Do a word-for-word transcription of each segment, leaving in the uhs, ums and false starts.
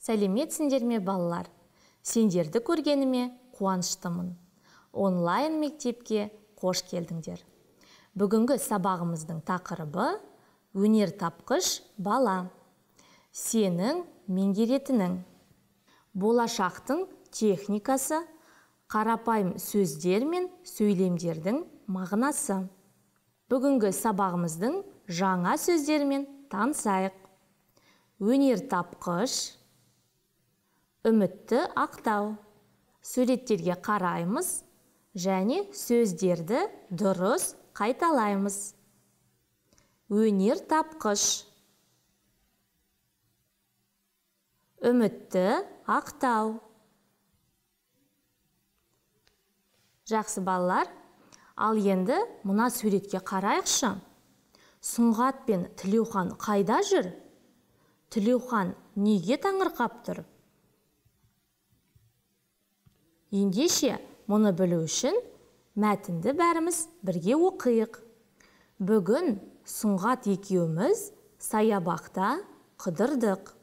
Сәлеметсіңдер ме балалар? Сендерді көргеніме қуаныштымын. Онлайн мектепке қош келдіңдер. Бүгінгі сабағымыздың тақырыбы өнер тапқыш бала. Сенің меңгеретінің. Болашақтың техникасы, қарапайым сөздер мен сөйлемдердің мағынасы. Бүгінгі сабағымыздың жаңа сөздерімен танысайық. Өнер тапқыш, үмітті ақтау. Суреттерге қараймыз және сөздерді дұрыс қайталаймыз. Өнер тапқыш, үмітті ақтау. Жақсы балалар, ал енді мына суретке қарайықшы. Сұңғат пен Тілеухан қайда жүр? Тілеухан неге таңырқап тұр? Ендеше, мұны білу үшін мәтінді бәріміз бірге оқиық. Бүгін Сұңғат екеуміз саябақта қыдырдық.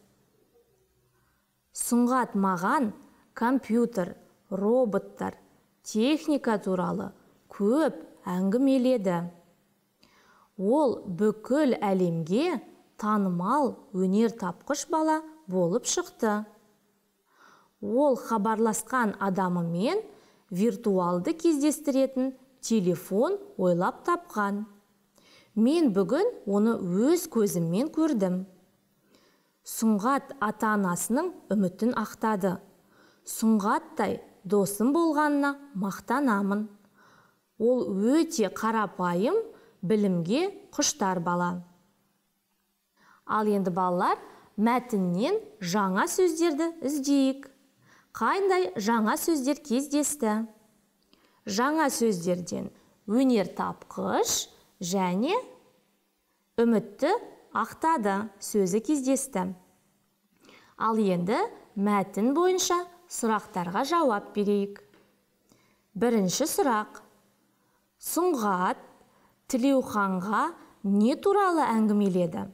Сұңғат маған компьютер, роботтар, техника туралы көп әңгімеледі. Ол бүкіл әлемге танымал өнер тапқыш бала болып шықты. Ол хабарласқан адамымен виртуалды кездестіретін телефон ойлап тапқан. Мен бүгін оны өз көзіммен көрдім. Сұңғат ата-анасының үмітін ақтады. Сұңғаттай досым болғанына мақтанамын. Ол өте қарапайым, білімге құштар бала. Ал енді балалар, мәтіннен жаңа сөздерді іздейік. Қандай жаңа сөздер кездесті? Жаңа сөздерден өнер тапқыш және үмітті ақтады сөзі кездесті. Ал енді мәтін бойынша сұрақтарға жауап берейік. Бірінші сұрақ. Сұңғат Тілеуханға не туралы әңгімеледі?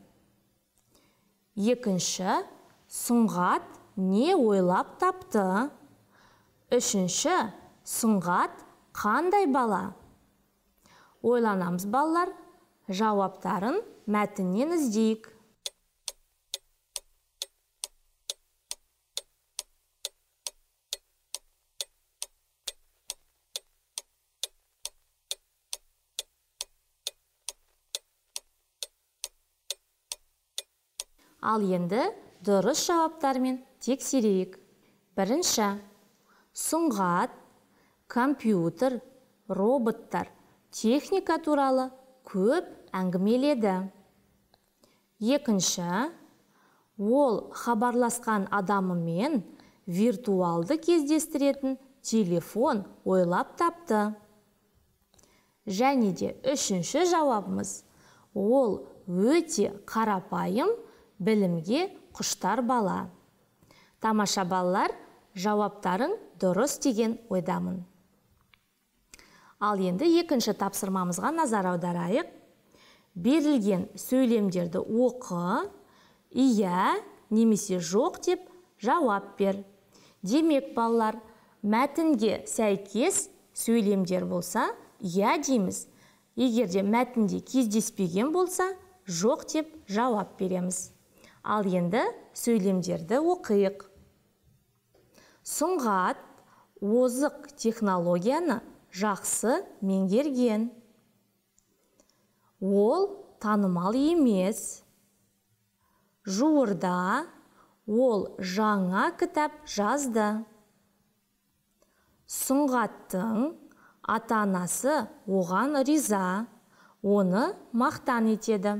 Екінші. Сұңғат не ойлап тапты? Үшінші. Сұңғат қандай бала? Ойланамыз балалар, жауаптарын мәтіннен іздейік. Ал енді дұрыс жауаптармен тексерейік. Бірінші. Сұңғат компьютер, роботтар, техника туралы көп әңгімеледі. Екінші. Ол хабарласқан адамымен виртуалды кездестіретін телефон ойлап тапты. Және де үшінші жауабымыз. Ол өте қарапайым, білімге құштар бала. Тамаша балалар, жауаптарың дұрыс деген ойдамын. Ал енді екінші тапсырмамызға назар аударайық. Берілген сөйлемдерді оқы, иә немесе жоқ деп жауап бер. Демек балалар, мәтінге сәйкес сөйлемдер болса, иә дейміз. Егер де мәтінде кездеспеген болса, жоқ деп жауап береміз. Ал енді сөйлемдерді оқиық. Сұңғат озық технологияны жақсы меңгерген. Ол танымал емес. Жуырда ол жаңа кітап жазды. Сұңғаттың ата-анасы оған риза, оны мақтан етеді.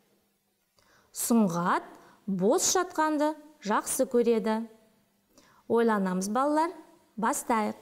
Сұңғат бос жатқанды жақсы көреді. Ойланамыз балалар, бастайық.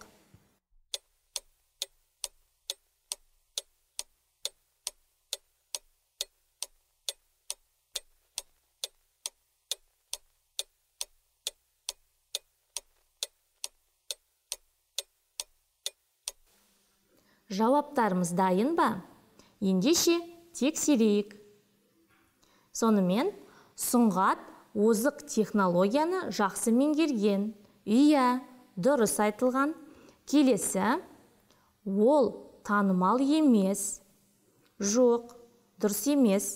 Жауаптарымыз дайын ба? Ендеше тексерейік. Сонымен, Сұңғат озық технологияны жақсы меңгерген. Иә, дұрыс айтылған. Келесі, ол танымал емес. Жоқ, дұрыс емес.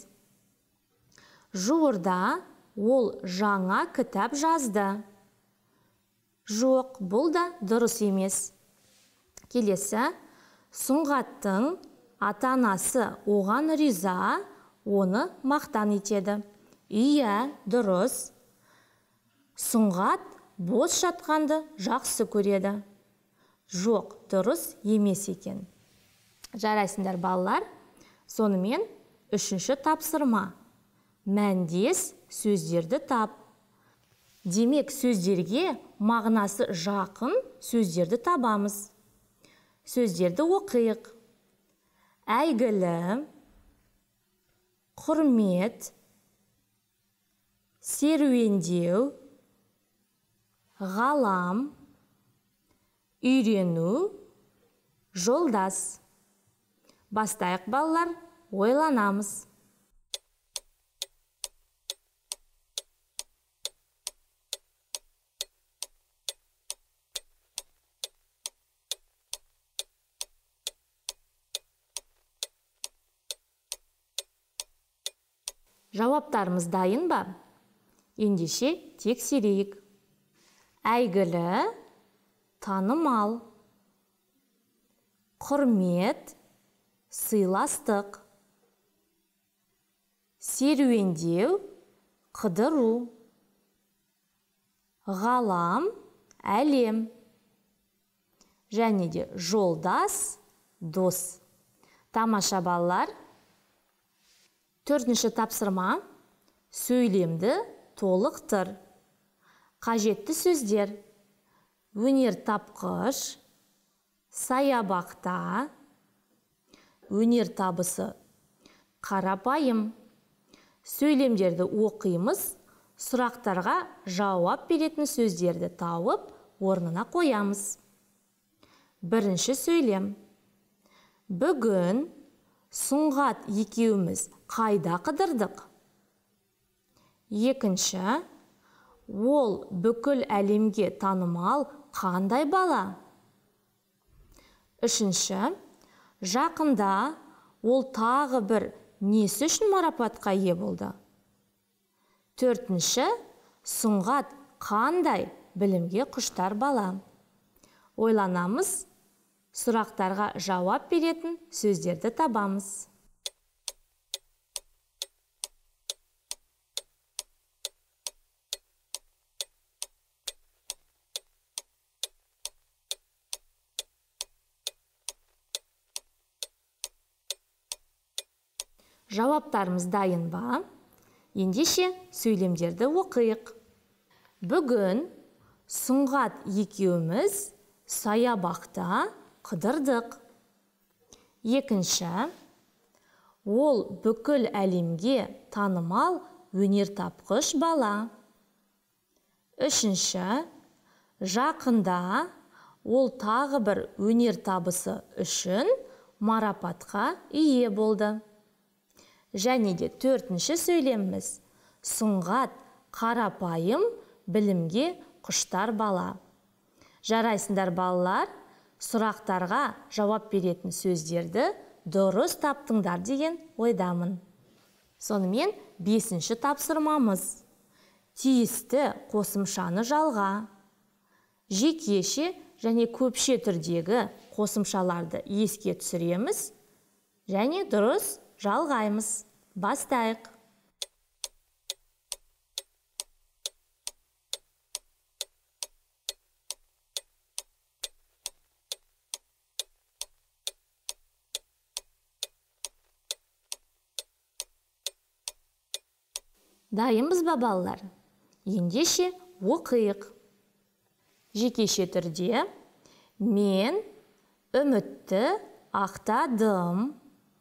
Жуырда ол жаңа кітап жазды. Жоқ, бұл да дұрыс емес. Келесі, Сұңғаттың ата-анасы оған риза, оны мақтан етеді. Иә, дұрыс. Сұңғат бос жатқанды жақсы көреді. Жоқ, дұрыс емес екен. Жарайсыңдар балалар. Сонымен үшінші тапсырма. Мәндес сөздерді тап. Демек, сөздерге мағынасы жақын сөздерді табамыз. Сөздерді оқиық. Әйгілі, құрмет, серуендеу, ғалам, үйрену, жолдас. Бастайық балалар, ойланамыз. Жауаптарымыз дайын ба? Ендеше тексерейік. Әйгілі, танымал. Құрмет, сыйластық. Серуендеу, қыдыру. Ғалам, әлем. Және де жолдас, дос. Тамаша балалар. Төртінші тапсырма. Сөйлемді толықтыр. Қажетті сөздер. Өнер тапқыш, саябақта, өнер табысы, қарапайым. Сөйлемдерді оқимыз, сұрақтарға жауап беретін сөздерді тауып, орнына қоямыз. Бірінші сөйлем. Бүгін Сұңғат екеуміз қайда қыдырдық? Екінші. Ол бүкіл әлемге танымал қандай бала? Үшінші. Жақында ол тағы бір несі үшін марапатқа ие болды? Төртінші. Сұңғат қандай білімге құштар бала? Ойланамыз, сұрақтарға жауап беретін сөздерді табамыз. Жауаптарымыз дайын ба? Ендеше сөйлемдерді оқиық. Бүгін Сұңғат екеуміз саябақта қыдырдық. Екінші. Ол бүкіл әлемге танымал өнер тапқыш бала. Үшінші. Жақында ол тағы бір өнер табысы үшін марапатқа ие болды. Және де төртінші сөйлеміміз. Сұңғат қарапайым білімге құштар бала. Жарайсыңдар балалар, сұрақтарға жауап беретін сөздерді дұрыс таптыңдар деген ойдамын. Сонымен бесінші тапсырмамыз. Тиісті қосымшаны жалға. Жекеше және көпше түрдегі қосымшаларды еске түсіреміз және дұрыс жалғаймыз. Бастайық. Дайынбыз ба балалар? Ендеше оқиық. Жекеше түрде мен үмітті ақтадым.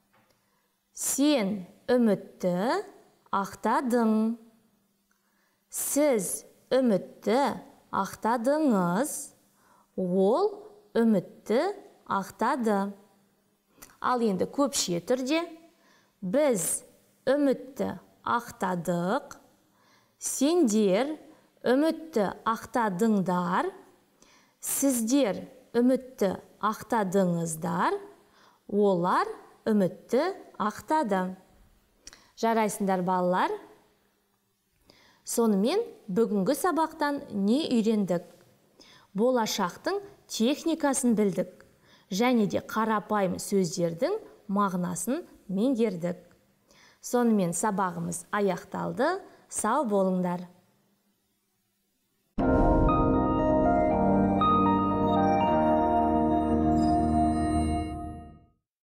Сен үмітті ақтадың. Сіз үмітті ақтадыңыз. Ол үмітті ақтады. Ал енді көпше түрде біз үмітті ақтадық. Сендер үмітті ақтадыңдар. Сіздер үмітті ақтадыңыздар. Олар үмітті ақтады. Жарайсыңдар балалар. Сонымен бүгінгі сабақтан не үйрендік? Болашақтың техникасын білдік. Және де қарапайым сөздердің мағынасын меңгердік. Сонымен сабағымыз аяқталды. Сау болыңдар.